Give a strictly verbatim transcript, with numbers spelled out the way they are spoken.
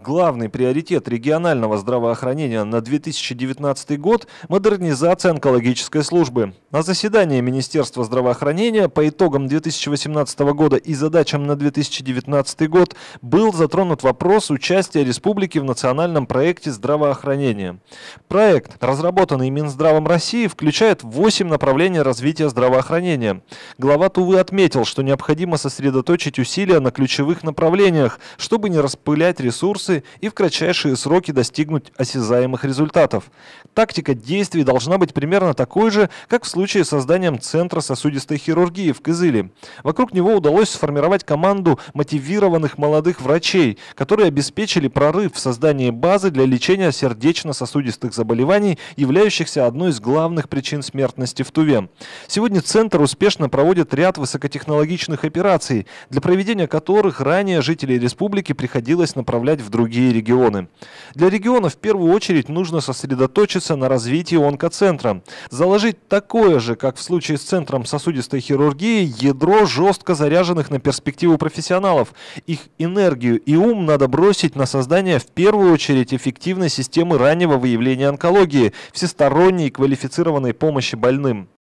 Главный приоритет регионального здравоохранения на две тысячи девятнадцатый год – модернизация онкологической службы. На заседании Министерства здравоохранения по итогам две тысячи восемнадцатого года и задачам на две тысячи девятнадцатый год был затронут вопрос участия республики в национальном проекте здравоохранения. Проект, разработанный Минздравом России, включает восемь направлений развития здравоохранения. Глава Тувы отметил, что необходимо сосредоточить усилия на ключевых направлениях, чтобы не распылять ресурсы и в кратчайшие сроки достигнуть осязаемых результатов. Тактика действий должна быть примерно такой же, как в случае с созданием Центра сосудистой хирургии в Кызыле. Вокруг него удалось сформировать команду мотивированных молодых врачей, которые обеспечили прорыв в создании базы для лечения сердечно-сосудистых заболеваний, являющихся одной из главных причин смертности в Туве. Сегодня Центр успешно проводит ряд высокотехнологичных операций, для проведения которых ранее жителей республики приходилось направлять в другие регионы. Для региона в первую очередь нужно сосредоточиться на развитии онкоцентра, заложить такое же, как в случае с Центром сосудистой хирургии, ядро жестко заряженных на перспективу профессионалов. Их энергию и ум надо бросить на создание в первую очередь эффективной системы раннего выявления онкологии, всесторонней и квалифицированной помощи больным.